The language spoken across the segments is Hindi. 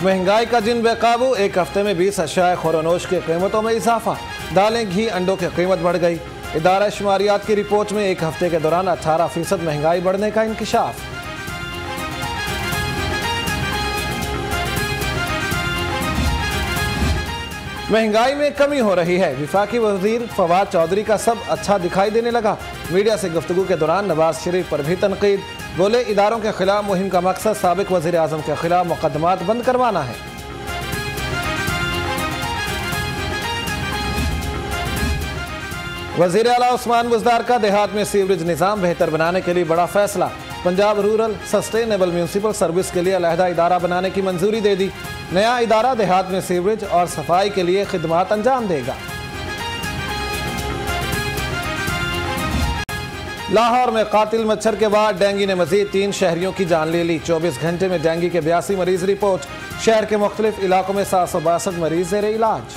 महंगाई का जिन बेकाबू, एक हफ्ते में 20 अशिया खुरानोश की कीमतों में इजाफा। दालें, घी, अंडों की कीमत बढ़ गई। इदारा शुमारियात की रिपोर्ट में एक हफ्ते के दौरान 18% महंगाई बढ़ने का इंकशाफ। महंगाई में कमी हो रही है, विफाकी वजीर फवाद चौधरी का सब अच्छा दिखाई देने लगा। मीडिया से गुफ्तगू के दौरान नवाज शरीफ पर भी तनकीद। बोले, इदारों के खिलाफ मुहिम का मकसद साबिक वजीर आजम के खिलाफ मुकदमात बंद करवाना है। वजीर आला उस्मान बुज़दार का देहात में सीवरेज निज़ाम बेहतर बनाने के लिए बड़ा फैसला। Punjab rural sustainable municipal service के लिए अलहदा इदारा बनाने की मंजूरी दे दी। नया इदारा देहात में सीवरेज और सफाई के लिए खिदमात अंजाम देगा। लाहौर में कातिल मच्छर के बाद डेंगू ने मजीद 3 शहरियों की जान ले ली। 24 घंटे में डेंगू के 82 मरीज रिपोर्ट। शहर के मुख्तलिफ इलाकों में 762 मरीज ज़ेरे इलाज।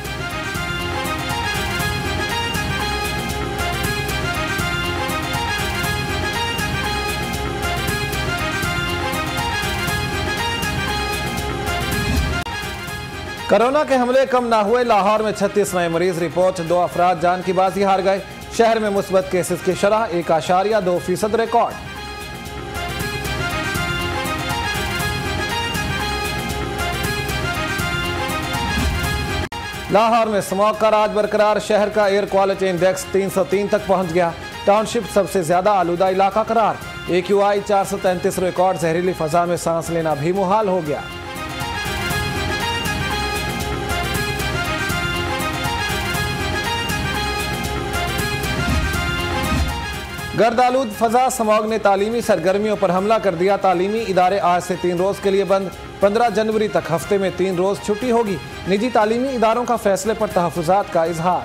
कोरोना के हमले कम ना हुए, लाहौर में 36 नए मरीज रिपोर्ट। 2 अफराद जान की बाजी हार गए। शहर में मुस्बत केसेस की शरह 1.2% रिकॉर्ड। लाहौर में स्मॉग का राज बरकरार। शहर का एयर क्वालिटी इंडेक्स 303 तक पहुंच गया। टाउनशिप सबसे ज्यादा आलूदा इलाका करार। AQI 433 record. जहरीली फजा में सांस लेना भी मुहाल हो गया। गर्दालूद फजा स्मॉग ने तालीमी सरगर्मियों पर हमला कर दिया। तालीमी इदारे आज से 3 रोज के लिए बंद। 15 जनवरी तक हफ्ते में 3 रोज छुट्टी होगी। निजी तालीमी इदारों का फैसले पर तहफ़्फ़ुज़ात का इजहार।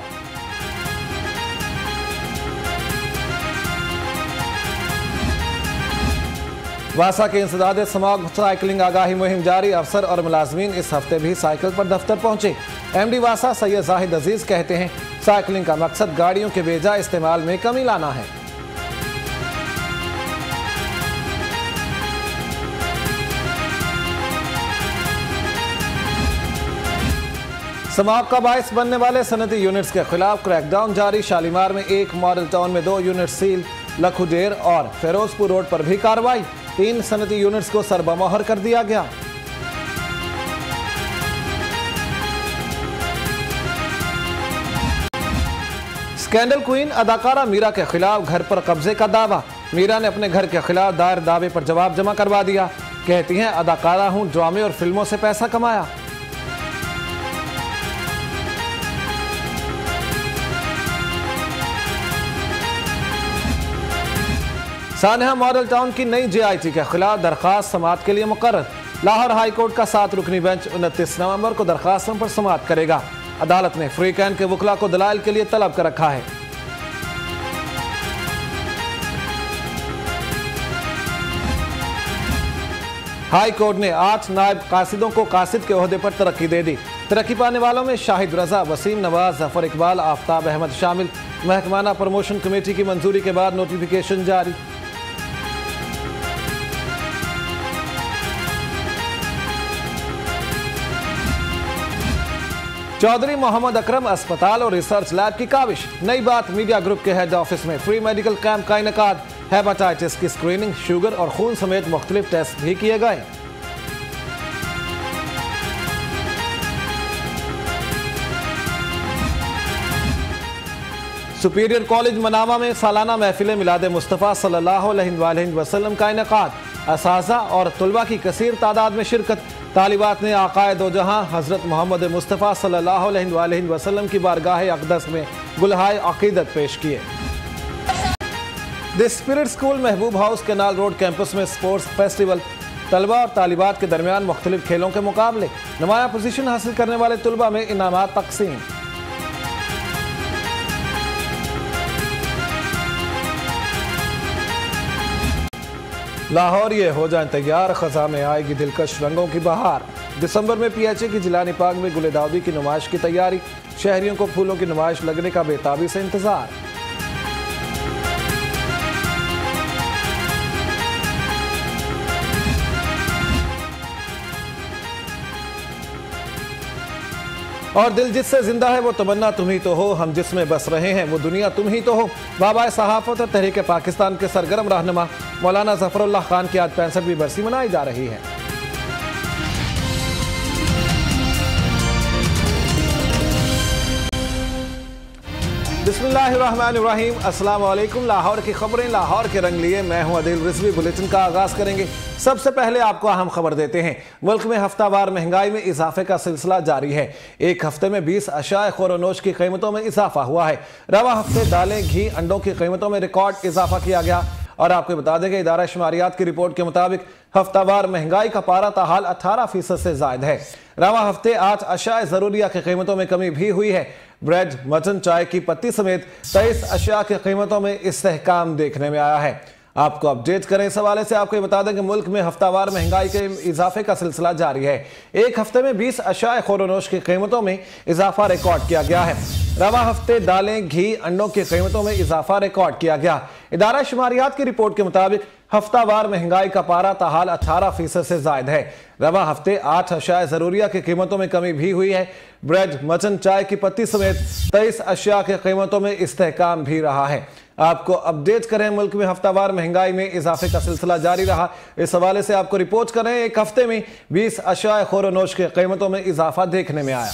वासा के इंसदाद स्मॉग साइकिलिंग आगाही मुहिम जारी। अफसर और मुलाजमीन इस हफ्ते भी साइकिल पर दफ्तर पहुंचे। MD वासा सैयद जाहिद अजीज कहते हैं, साइकिलिंग का मकसद गाड़ियों के बेजा इस्तेमाल में कमी लाना है। स्मॉग का बायस बनने वाले सनती यूनिट्स के खिलाफ क्रैकडाउन जारी। शालीमार में 1, मॉडल टाउन में 2 यूनिट सील। लखुडेर और फिरोजपुर रोड पर भी कार्रवाई। 3 सनती यूनिट्स को सरबमोहर कर दिया गया। स्कैंडल क्वीन अदाकारा मीरा के खिलाफ घर पर कब्जे का दावा। मीरा ने अपने घर के खिलाफ दायर दावे पर जवाब जमा करवा दिया। कहती हैं, अदाकारा हूं, ड्रामे और फिल्मों से पैसा कमाया। सानहा मॉडल टाउन की नई JIT के खिलाफ दरखास्त समाअत के लिए मुकर्रर। लाहौर हाई कोर्ट का 7 रुकनी बेंच 29 नवंबर को दरखास्तों पर समाअत करेगा। अदालत ने फ्री कैन के वकला को दलाइल के लिए तलब कर रखा है। हाई कोर्ट ने 8 नायब कासिदों को कासिद के ओहदे पर तरक्की दे दी। तरक्की पाने वालों में शाहिद रजा, वसीम नवाज, जफर इकबाल, आफ्ताब अहमद शामिल। महकमाना प्रमोशन कमेटी की मंजूरी के बाद नोटिफिकेशन जारी। चौधरी मोहम्मद अकरम अस्पताल और रिसर्च लैब की काविश। नई बात, मीडिया ग्रुप के हेड ऑफिस में फ्री मेडिकल कैंप का इनेकाद। हेपेटाइटिस की स्क्रीनिंग, शुगर और खून समेत मुख्तलिफ टेस्ट भी किए गए। सुपीरियर कॉलेज मनावा में सालाना महफिल मिलाद मुस्तफ़ा सल्लल्लाहु अलैहि वसल्लम का इनेकाद। असातिज़ा और तुलबा की कसीर तादाद में शिरकत। तालिबात ने आकाए दो जहां हज़रत मोहम्मद मुस्तफ़ा सल्लल्लाहु अलैहि वसल्लम की बारगाह अक़दस में गुलहाए अक़ीदत पेश किए। The spirit school Mahboob house canal road campus में स्पोर्ट्स फेस्टिवल। तलबा और तालिबात के दरमियान मुख्तलिफ खेलों के मुकाबले। नुमाया पोजीशन हासिल करने वाले तुलबा में इनामात तकसीम। लाहौर ये हो जाए तैयार, खजा में आएगी दिलकश रंगों की बहार। दिसंबर में PHA की जिलानी पार्क में गुले दाऊदी की नुमाइश की तैयारी। शहरियों को फूलों की नुमाइश लगने का बेताबी से इंतजार। और दिल जिससे जिंदा है वो तमन्ना तुम ही तो हो, हम जिसमें बस रहे हैं वो दुनिया तुम ही तो हो। बाबा सहाफत और तहरीक पाकिस्तान के सरगर्म रहनुमा मौलाना जफरुल्लाह खान की आज 65वीं बरसी मनाई जा रही है। बिस्मिल्लाहिर्रहमानिर्रहीम। अस्सलाम वालेकुम। लाहौर की खबरें, लाहौर के रंग लिए मैं हूं आदिल रिजवी। बुलेटिन का आगाज करेंगे। सबसे पहले आपको अहम खबर देते हैं। मुल्क में हफ्तावार महंगाई में इजाफे का सिलसिला जारी है। एक हफ्ते में 20 अशाए खोरोनोश की कीमतों में इजाफा हुआ है। रवा हफ्ते दालें, घी, अंडों की कीमतों में रिकॉर्ड इजाफा किया गया। और आपको बता दें कि इदारा शुमारियात की रिपोर्ट के मुताबिक हफ्तावार महंगाई का पारा ताहाल 18% से जायद है। रवा हफ्ते 8 अशाए ज़रूरिया की कीमतों में कमी भी हुई है। ब्रेड, मटन, चाय की पत्ती समेत 23 अशिया की कीमतों में इस्तेहकाम देखने में आया है। आपको अपडेट करें इस हवाले से आपको बता दें कि मुल्क में हफ्तावार महंगाई के इजाफे का सिलसिला जारी है। एक हफ्ते में 20 अशाए खोरोनोश की कीमतों में इजाफा रिकॉर्ड किया गया है। रवा हफ्ते दालें, घी, अंडों की कीमतों में इजाफा रिकॉर्ड किया गया। इदारा शुमारियात की रिपोर्ट के मुताबिक हफ्तावार महंगाई का पारा ताहाल 18% से जायद है। रवा हफ्ते 8 अशाए ज़रूरिया की कीमतों में कमी भी हुई है। ब्रेड, मटन, चाय की पत्ती समेत 23 अशिया की कीमतों में इस्तेहकाम भी रहा है। आपको अपडेट करें, मुल्क में हफ्तावार महंगाई में इजाफे का सिलसिला जारी रहा। इस हवाले से आपको रिपोर्ट करें। एक हफ्ते में 20 अशिया खोरोनोश की कीमतों में इजाफा देखने में आया।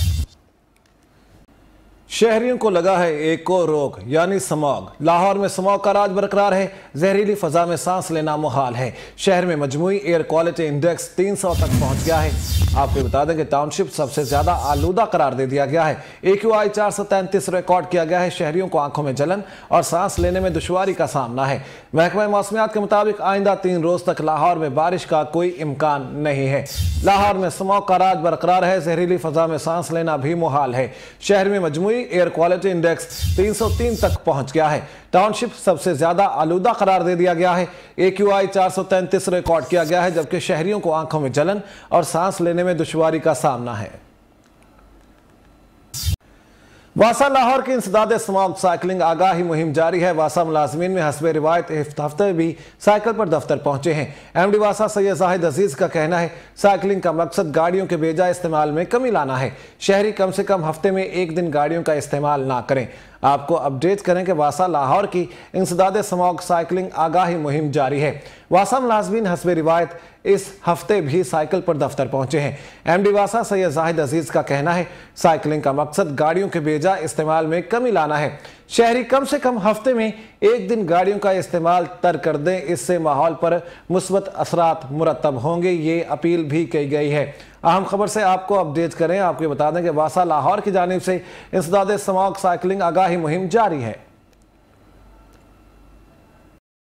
शहरियों को लगा है एक और रोग यानी स्मॉग। लाहौर में स्मॉग का राज बरकरार है। जहरीली फजा में सांस लेना मुहाल है। शहर में मजमूई एयर क्वालिटी इंडेक्स 300 तक पहुंच गया है। आपको बता दें कि टाउनशिप सबसे ज्यादा आलूदा करार दे दिया गया है। AQI 433 रिकॉर्ड किया गया है। शहरियों को आंखों में जलन और सांस लेने में दुश्वारी का सामना है। महकमा मौसमियात के मुताबिक आइंदा 3 रोज तक लाहौर में बारिश का कोई इम्कान नहीं है। लाहौर में स्मॉग का राज बरकरार है। जहरीली फजा में सांस लेना भी मुहाल है। शहर में मजमूई एयर क्वालिटी इंडेक्स 303 तक पहुंच गया है। टाउनशिप सबसे ज्यादा आलूदा करार दे दिया गया है। AQI 433 रिकॉर्ड किया गया है, जबकि शहरियों को आंखों में जलन और सांस लेने में दुश्वारी का सामना है। वासा लाहौर की इंसदाद स्मॉग साइकिलिंग आगाही मुहिम जारी है। वासा मुलाजमीन में हस्बे रिवायत इस हफ्ते भी साइकिल पर दफ्तर पहुंचे हैं। MD वासा सैयद जाहिद अजीज का कहना है साइकिलिंग का मकसद गाड़ियों के बेजा इस्तेमाल में कमी लाना है। शहरी कम से कम हफ्ते में एक दिन गाड़ियों का इस्तेमाल ना करें। आपको अपडेट करें कि वासा लाहौर की इंसदाद स्मॉग साइकिलिंग आगाही मुहिम जारी है। वासा मुलाजमीन हस्बे रिवायत इस हफ्ते भी साइकिल पर दफ्तर पहुंचे हैं। MD वासा सैयद जाहिद अजीज का कहना है साइकिलिंग का मकसद गाड़ियों के बेजा इस्तेमाल में कमी लाना है। शहरी कम से कम हफ्ते में एक दिन गाड़ियों का इस्तेमाल तर्क कर दें। इससे माहौल पर मुस्बत असरात मुरतब होंगे, ये अपील भी की गई है। अहम खबर से आपको अपडेट करें। आपको बता दें कि वासा लाहौर की जानिब से इंसदाद स्मॉग साइकिलिंग आगाही मुहिम जारी है।